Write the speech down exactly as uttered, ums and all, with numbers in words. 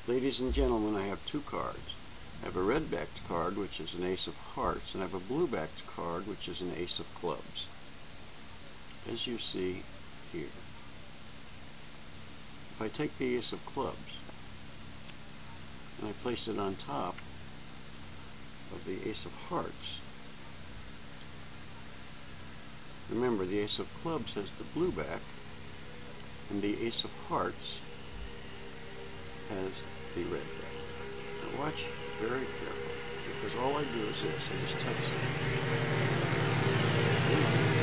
Ladies and gentlemen, I have two cards. I have a red-backed card, which is an ace of hearts, and I have a blue-backed card, which is an ace of clubs, as you see here. If I take the ace of clubs and I place it on top of the ace of hearts, remember the ace of clubs has the blue back and the ace of hearts has the red back. Now watch very carefully, because all I do is this, I just touch it.